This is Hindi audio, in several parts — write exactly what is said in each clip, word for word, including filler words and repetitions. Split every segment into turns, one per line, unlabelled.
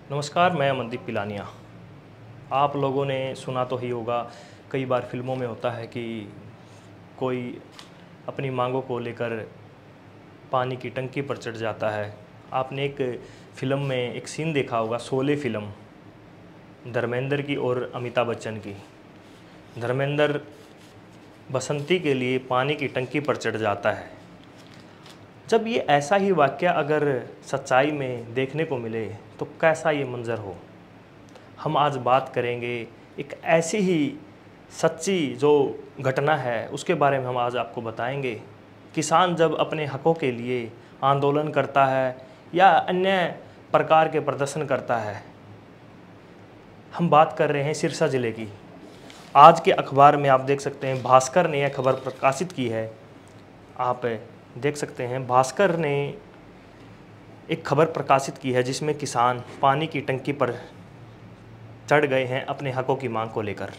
नमस्कार, मैं अमनदीप पिलानिया। आप लोगों ने सुना तो ही होगा, कई बार फिल्मों में होता है कि कोई अपनी मांगों को लेकर पानी की टंकी पर चढ़ जाता है। आपने एक फ़िल्म में एक सीन देखा होगा, शोले फ़िल्म, धर्मेंद्र की और अमिताभ बच्चन की। धर्मेंद्र बसंती के लिए पानी की टंकी पर चढ़ जाता है। जब ये ऐसा ही वाक़या अगर सच्चाई में देखने को मिले तो कैसा ये मंज़र हो। हम आज बात करेंगे एक ऐसी ही सच्ची जो घटना है उसके बारे में हम आज आपको बताएंगे। किसान जब अपने हकों के लिए आंदोलन करता है या अन्य प्रकार के प्रदर्शन करता है। हम बात कर रहे हैं सिरसा ज़िले की। आज के अखबार में आप देख सकते हैं, भास्कर ने यह खबर प्रकाशित की है। आप देख सकते हैं, भास्कर ने एक खबर प्रकाशित की है जिसमें किसान पानी की टंकी पर चढ़ गए हैं अपने हकों की मांग को लेकर।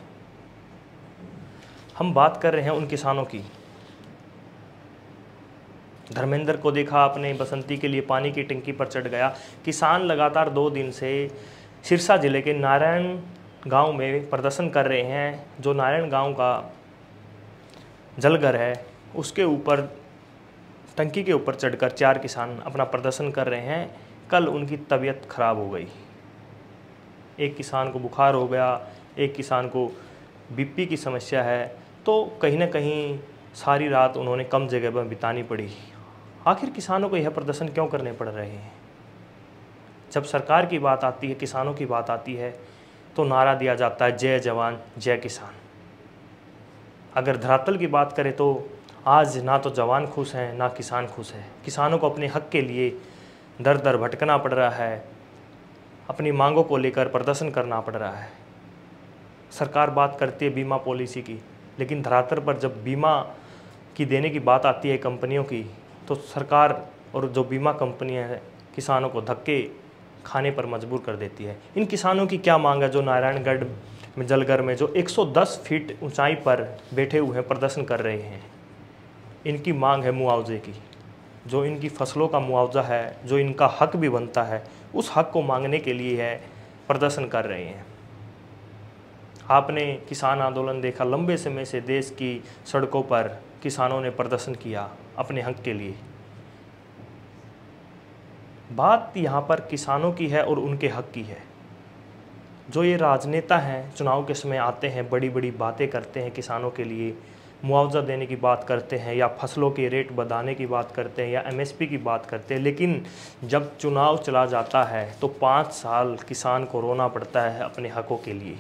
हम बात कर रहे हैं उन किसानों की। धर्मेंद्र को देखा आपने, बसंती के लिए पानी की टंकी पर चढ़ गया। किसान लगातार दो दिन से सिरसा जिले के नारायण गांव में प्रदर्शन कर रहे हैं। जो नारायण गांव का जलघर है उसके ऊपर, टंकी के ऊपर चढ़कर चार किसान अपना प्रदर्शन कर रहे हैं। कल उनकी तबीयत खराब हो गई। एक किसान को बुखार हो गया, एक किसान को बीपी की समस्या है। तो कहीं ना कहीं सारी रात उन्होंने कम जगह पर बितानी पड़ी। आखिर किसानों को यह प्रदर्शन क्यों करने पड़ रहे हैं? जब सरकार की बात आती है, किसानों की बात आती है तो नारा दिया जाता है, जय जवान जय किसान। अगर धरातल की बात करें तो आज ना तो जवान खुश हैं ना किसान खुश है। किसानों को अपने हक के लिए दर दर भटकना पड़ रहा है, अपनी मांगों को लेकर प्रदर्शन करना पड़ रहा है। सरकार बात करती है बीमा पॉलिसी की, लेकिन धरातल पर जब बीमा की देने की बात आती है कंपनियों की, तो सरकार और जो बीमा कंपनियां हैं किसानों को धक्के खाने पर मजबूर कर देती है। इन किसानों की क्या मांग है जो नारायणगढ़ में जलघर में जो एक सौ दस फीट ऊंचाई पर बैठे हुए हैं, प्रदर्शन कर रहे हैं? इनकी मांग है मुआवजे की। जो इनकी फसलों का मुआवजा है, जो इनका हक भी बनता है, उस हक को मांगने के लिए है प्रदर्शन कर रहे हैं। आपने किसान आंदोलन देखा, लंबे समय से देश की सड़कों पर किसानों ने प्रदर्शन किया अपने हक के लिए। बात यहाँ पर किसानों की है और उनके हक की है। जो ये राजनेता हैं, चुनाव के समय आते हैं, बड़ी बड़ी बातें करते हैं, किसानों के लिए मुआवजा देने की बात करते हैं या फसलों के रेट बढ़ाने की बात करते हैं या एमएसपी की बात करते हैं, लेकिन जब चुनाव चला जाता है तो पाँच साल किसान को रोना पड़ता है अपने हकों के लिए।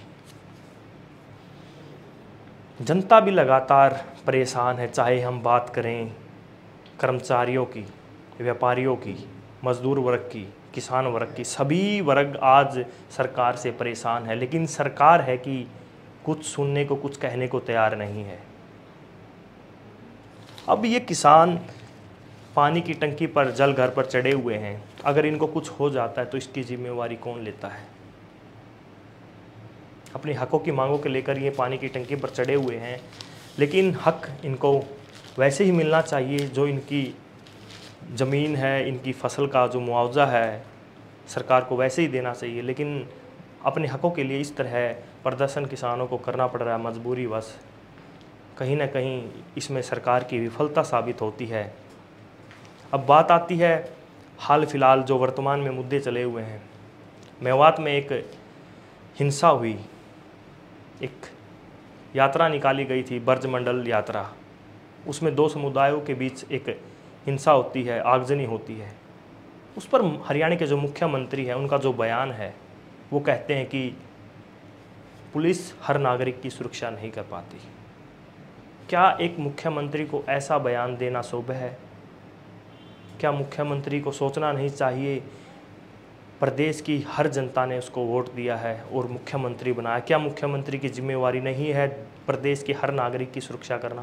जनता भी लगातार परेशान है, चाहे हम बात करें कर्मचारियों की, व्यापारियों की, मजदूर वर्ग की, किसान वर्ग की। सभी वर्ग आज सरकार से परेशान है, लेकिन सरकार है कि कुछ सुनने को, कुछ कहने को तैयार नहीं है। अब ये किसान पानी की टंकी पर, जल घर पर चढ़े हुए हैं। अगर इनको कुछ हो जाता है तो इसकी जिम्मेवारी कौन लेता है? अपने हकों की मांगों के लेकर ये पानी की टंकी पर चढ़े हुए हैं, लेकिन हक इनको वैसे ही मिलना चाहिए जो इनकी ज़मीन है, इनकी फसल का जो मुआवजा है सरकार को वैसे ही देना चाहिए। लेकिन अपने हकों के लिए इस तरह प्रदर्शन किसानों को करना पड़ रहा है मजबूरी वश। कहीं ना कहीं इसमें सरकार की विफलता साबित होती है। अब बात आती है हाल फिलहाल जो वर्तमान में मुद्दे चले हुए हैं। मेवात में एक हिंसा हुई, एक यात्रा निकाली गई थी, ब्रजमंडल यात्रा। उसमें दो समुदायों के बीच एक हिंसा होती है, आगजनी होती है। उस पर हरियाणा के जो मुख्यमंत्री हैं उनका जो बयान है, वो कहते हैं कि पुलिस हर नागरिक की सुरक्षा नहीं कर पाती। क्या एक मुख्यमंत्री को ऐसा बयान देना शोभा है? क्या मुख्यमंत्री को सोचना नहीं चाहिए, प्रदेश की हर जनता ने उसको वोट दिया है और मुख्यमंत्री बनाया? क्या मुख्यमंत्री की जिम्मेवारी नहीं है प्रदेश के हर नागरिक की सुरक्षा करना?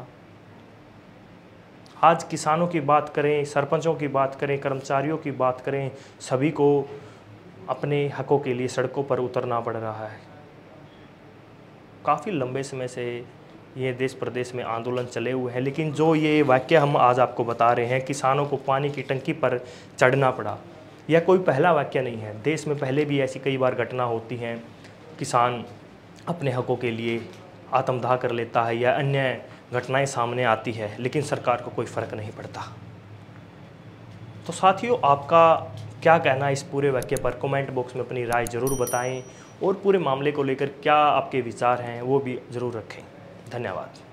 आज किसानों की बात करें, सरपंचों की बात करें, कर्मचारियों की बात करें, सभी को अपने हकों के लिए सड़कों पर उतरना पड़ रहा है। काफ़ी लंबे समय से ये देश प्रदेश में आंदोलन चले हुए हैं, लेकिन जो ये वाक़या हम आज आपको बता रहे हैं, किसानों को पानी की टंकी पर चढ़ना पड़ा, यह कोई पहला वाक़या नहीं है। देश में पहले भी ऐसी कई बार घटना होती हैं, किसान अपने हकों के लिए आत्मदाह कर लेता है या अन्य घटनाएं सामने आती है, लेकिन सरकार को कोई फ़र्क नहीं पड़ता। तो साथियों, आपका क्या कहना इस पूरे वाक़ये पर? कमेंट बॉक्स में अपनी राय ज़रूर बताएं और पूरे मामले को लेकर क्या आपके विचार हैं वो भी ज़रूर रखें। धन्यवाद।